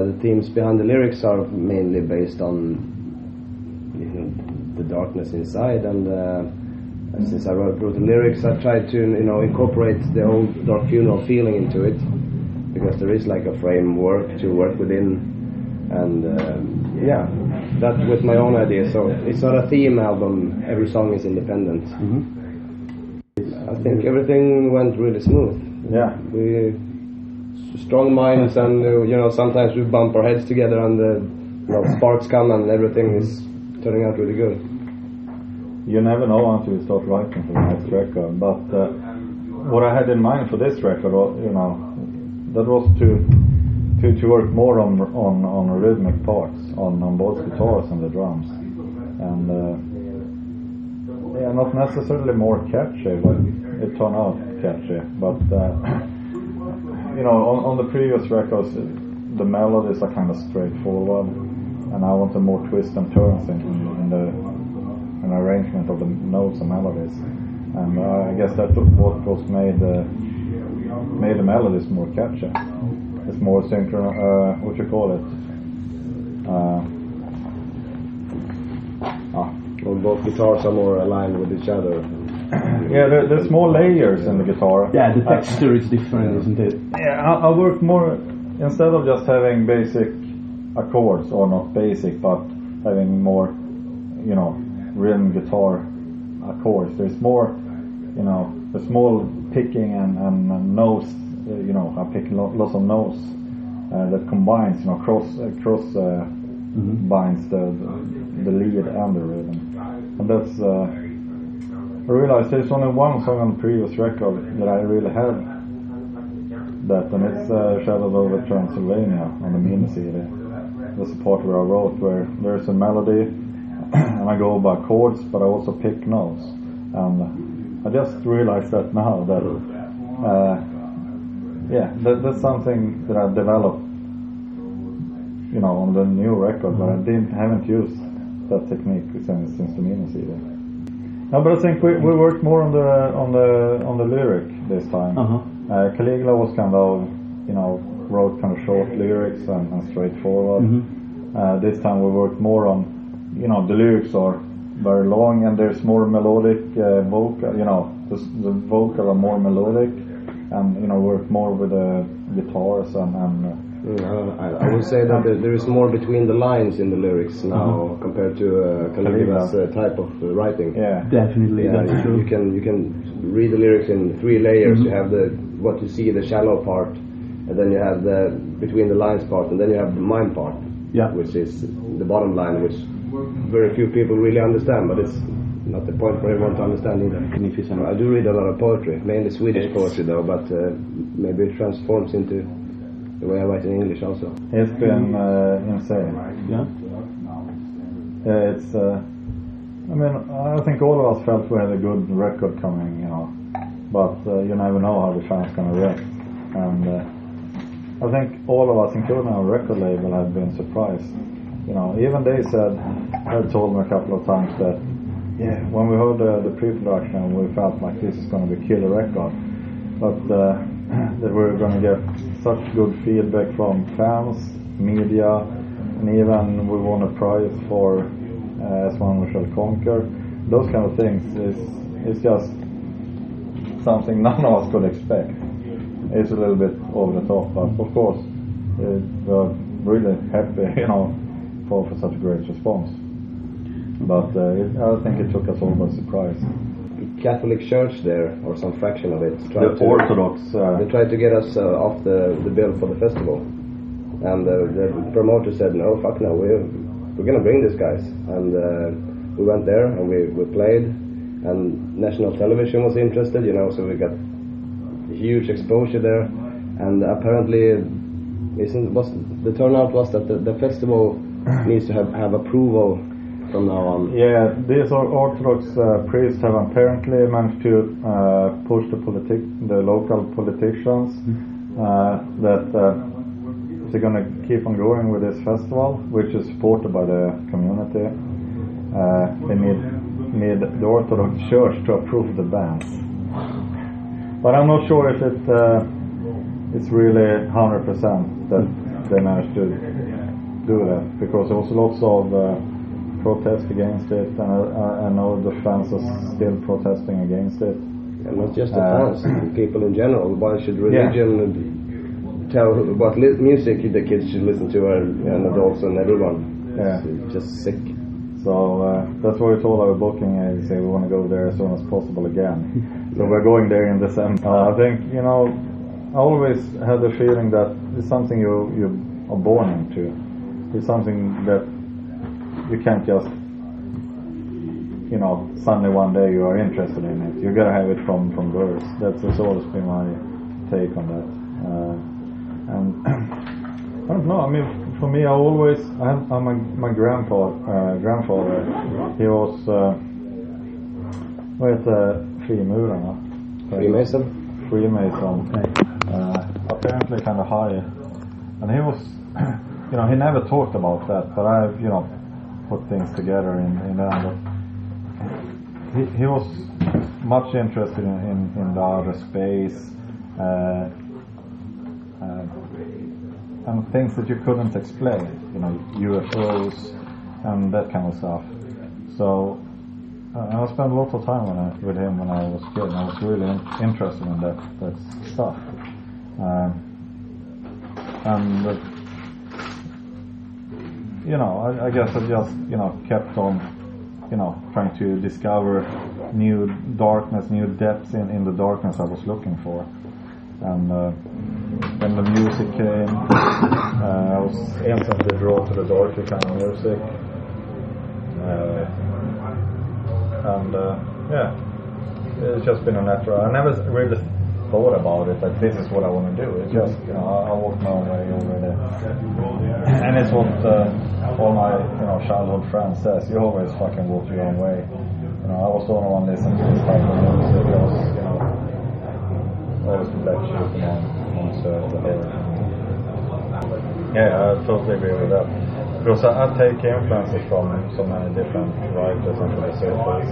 the themes behind the lyrics are mainly based on the darkness inside, and since I wrote the lyrics, I tried to incorporate the old Dark Funeral feeling into it, because there is like a framework to work within, and that with my own idea. So it's not a theme album, every song is independent. I think everything went really smooth. Yeah, we strong minds, and sometimes we bump our heads together, and sparks come, and everything is turning out really good. You never know until you start writing for the next record. But what I had in mind for this record, that was to work more on rhythmic parts, on both guitars and the drums, and not necessarily more catchy, but it turned out catchy. But on the previous records, the melodies are kind of straightforward, and I wanted more twists and turns in the arrangement of the notes and melodies, and I guess that's what was made the melodies more catchy. It's more synchronous, what you call it? Well, both guitars are more aligned with each other. Yeah, there's more layers in the guitar. Yeah, the texture is different, isn't it? Yeah, I work more, instead of just having basic accords, or not basic, but having more, rhythm guitar accords. There's more, the small picking and notes. I pick lots of notes that combines, cross binds the lead and the rhythm, and that's. I realized there's only one song on the previous record that I really had that, and it's Shadows Over Transylvania on the mini CD. That's the part where I wrote where there's a melody and I go by chords, but I also pick notes, and I just realized that now that that's something that I developed on the new record, but I haven't used that technique since the mini CD. No, but I think we worked more on the lyric this time. Caligula was kind of wrote kind of short lyrics and straightforward. This time we worked more on the lyrics are very long, and there's more melodic vocal. The vocal are more melodic, and work more with the guitars and I would say that there is more between the lines in the lyrics now compared to Caligula's type of writing. Yeah, definitely. Yeah, that's true. You can read the lyrics in 3 layers. You have what you see, the shallow part, and then you have the between the lines part, and then you have the mime part, which is the bottom line, which very few people really understand, but it's not the point for everyone to understand either. I do read a lot of poetry, mainly Swedish poetry though, but maybe it transforms into the way I write in English also. It's been insane. Yeah. It's. I think all of us felt we had a good record coming, but you never know how the fans gonna react. And I think all of us, including our record label, have been surprised. Even they had told me a couple of times that, when we heard the pre-production, we felt like this is going to be a killer record, but that we're going to get such good feedback from fans, media, and even we won a prize for As One We Shall Conquer. Those kind of things is just something none of us could expect. It's a little bit over the top, but of course we're really happy, for such a great response. But I think it took us all by surprise. The Catholic Church there, or some fraction of it, Orthodox. They tried to get us off the bill for the festival, and the promoter said, "No, fuck no, we're gonna bring these guys." And we went there and we played, and national television was interested, so we got huge exposure there. And apparently, the turnout was that the festival needs to have approval from now on. Yeah, these Orthodox priests have apparently managed to push the local politicians that they're going to keep on going with this festival, which is supported by the community. They need the Orthodox Church to approve the band. But I'm not sure if it it's really 100% that they managed to do that, because there was lots of protest against it, and I know the fans are still protesting against it. And not just the fans, people in general. Why should religion tell what music the kids should listen to, and adults and everyone? It's just sick. So that's why we told our booking agency we want to go there as soon as possible again. So we're going there in December. I think, you know, I always had the feeling that it's something you are born into. It's something that you can't just, you know, suddenly one day you are interested in it. You gotta have it from birth. That's always been my take on that. And I don't know. I mean, for me, my grandfather. He was vad heter frimurarna? Freemason. Apparently kind of high, and he was, you know, he never talked about that, but I've, you know, put things together in that. He was much interested in the outer space and things that you couldn't explain, you know, UFOs and that kind of stuff. So I spent a lot of time with him when I was a kid, and I was really interested in that stuff. And you know, I guess I just, you know, kept on, you know, trying to discover new darkness, new depths in the darkness I was looking for. And when the music came, I was instantly drawn to the darker kind of music. Yeah, it's just been a natural. I never really thought about it, like this is what I want to do. It's just, you know, I walked my own way over there. And it's what all my, you know, childhood friends says, you always fucking walk your own way. You know, I was the only one listening to this type of music. I was, you know, always the black sheep on certain. Yeah, I totally agree with that. Because I take influences from so many different writers and philosophers.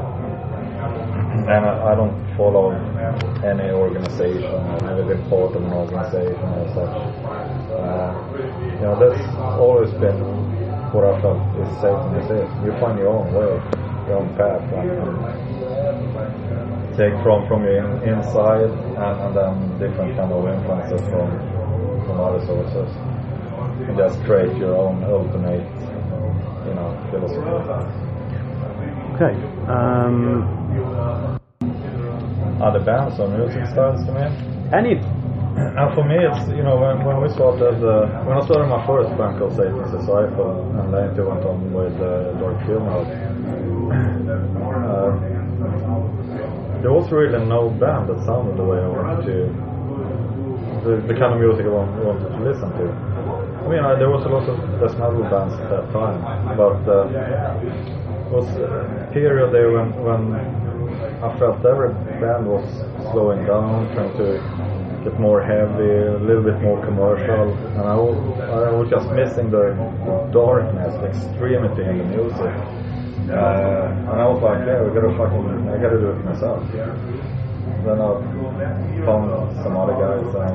And I don't follow any organization. I've never been part of an organization as such. You know, that's always been what I felt is Satanism is. You find your own way, your own path, and take from your inside, and then different kind of influences from other sources, and just create your own ultimate, you know, philosophy. Okay. Other bands or music styles to me? Any? And for me, it's, you know, when we started, when I started my first band called Satan's Disciple, and later went on with Dark Funeral, there was really no band that sounded the way I wanted to, the kind of music I wanted to listen to. I mean, there was a lot of death metal bands at that time, but it was a period there when I felt every band was slowing down, trying to get more heavy, a little bit more commercial, and I was just missing the darkness, the extremity in the music. And I was like, yeah, I gotta do it myself. Then I found some other guys, and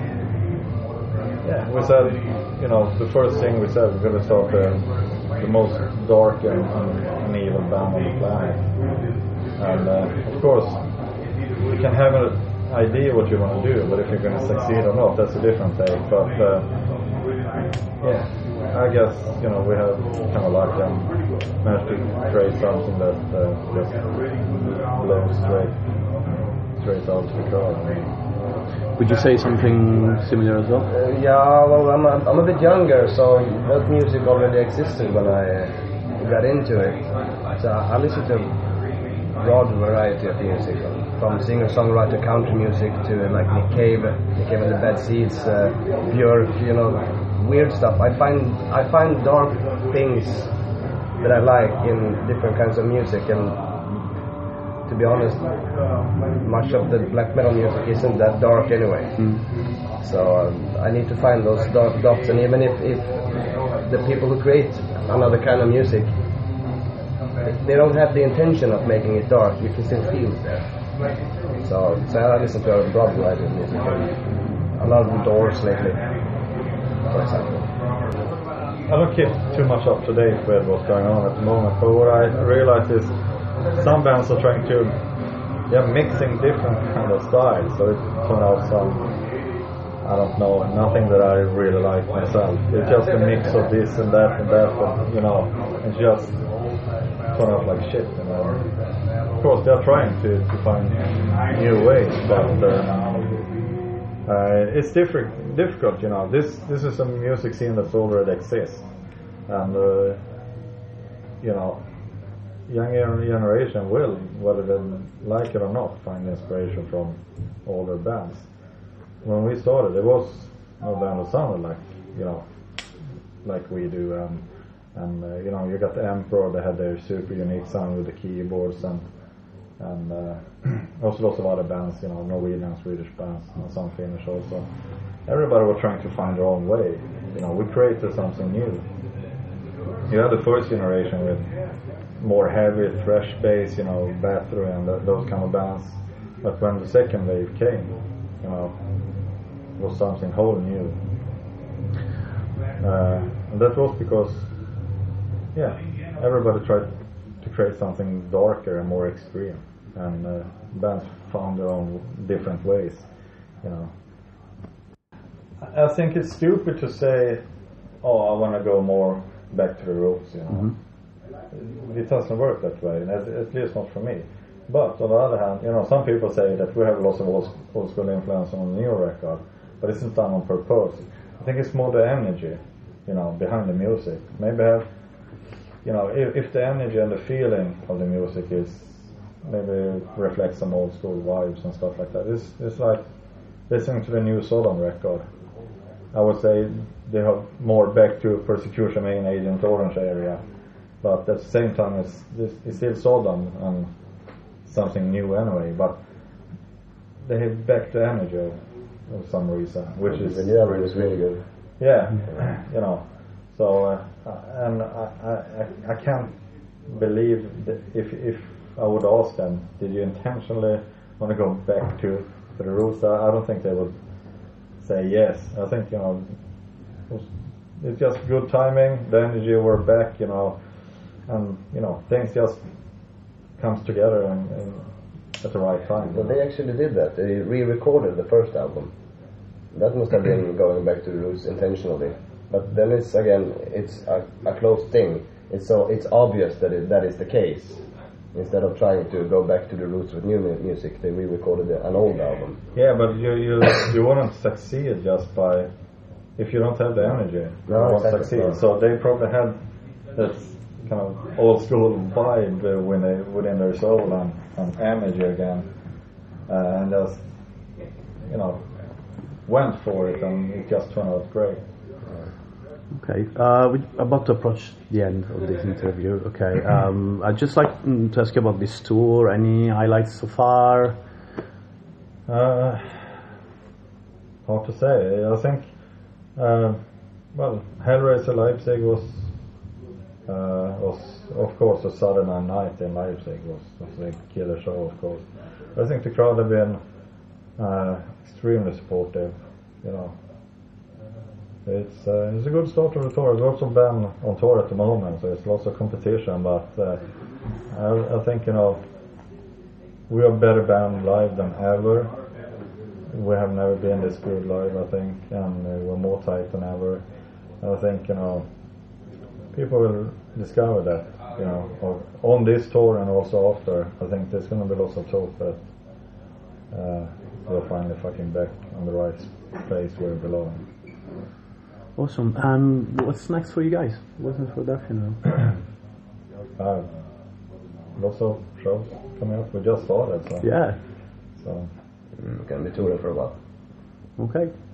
we said, you know, the first thing we said, we're gonna start the most dark and evil band on the planet. And of course, you can have an idea what you want to do, but if you're going to succeed or not, that's a different thing. But yeah, I guess, you know, we have kind of like managed to create something that just blows straight out to the crowd. Would you say something similar as well? Yeah, well, I'm a bit younger, so that music already existed when I got into it. So I listen to broad variety of music, from singer-songwriter country music to like Nick Cave and the Bad Seeds, Björk, you know, weird stuff. I find dark things that I like in different kinds of music, and to be honest, much of the black metal music isn't that dark anyway. So I need to find those dark dots, and even if the people who create another kind of music, they don't have the intention of making it dark, you can still feel it there. So I listen to a broad variety of music. a lot of the Doors lately, for example. I don't keep too much up to date with what's going on at the moment, but what I realize is some bands are trying to, mixing different kind of styles, so it turns out some, I don't know, nothing that I really like myself. It's just a mix of this and that, and it's just turn out like shit, Of course, they're trying to find new ways, but it's difficult, This is a music scene that's already exists, and younger generation will, whether they like it or not, find inspiration from older bands. When we started, there was no band that sounded like we do, and you got the Emperor. They had their super unique sound with the keyboards, and also lots of other bands, Norwegian, Swedish bands, and some Finnish also. Everybody was trying to find their own way. We created something new. You had the first generation with more heavy thrash bass, Battery and those kind of bands. But when the second wave came, it was something whole new. And that was because, everybody tried to create something darker and more extreme, and bands found their own different ways, I think it's stupid to say, I want to go more back to the roots, Mm-hmm. It doesn't work that way, and at least not for me. But on the other hand, some people say that we have lots of old school influence on the new record, but it's not done on purpose. I think it's more the energy, behind the music. Maybe have, if the energy and the feeling of the music is maybe reflects some old school vibes and stuff like that. It's like listening to the new Sodom record. I would say they have more back to Persecution Main Agent Orange area, but at the same time it's still Sodom and something new anyway, but they have back the energy of some reason, which is really good. Yeah, So and I can't believe that if I would ask them, did you intentionally want to go back to the roots? I don't think they would say yes. I think it's just good timing. The energy were back, and things just comes together and at the right time. But they actually did that. They re-recorded the first album. That must have been going back to the roots intentionally. But then it's a closed thing. It's obvious that that is the case. Instead of trying to go back to the roots with new music, they re-recorded an old album. Yeah, but you wouldn't succeed just by, if you don't have the energy. You won't succeed. No. So they probably had that kind of old school vibe within their soul and energy again, and just went for it, and it just turned out great. Okay, we're about to approach the end of this interview. Okay, I'd just like to ask you about this tour. Any highlights so far? Hard to say. I think, Hellraiser Leipzig was of course a Saturday night in Leipzig was a killer show, of course. But I think the crowd have been extremely supportive. It's a good start of the tour. There's lots of bands on tour at the moment, so it's lots of competition. But I think we are a better band live than ever. We have never been this good live, I think, and we're more tight than ever. I think people will discover that on this tour and also after. I think there's going to be lots of talk that we're finally fucking back on the right place where we belong. Awesome. And what's next for you guys? What's in production now? Lots of shows coming up. We just started, so yeah. So we're gonna be touring for a while. Okay.